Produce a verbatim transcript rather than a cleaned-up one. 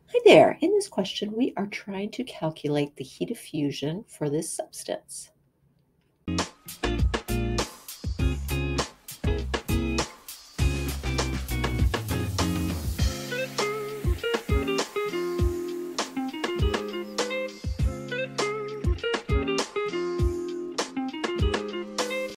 Hi there. In this question, we are trying to calculate the heat of fusion for this substance.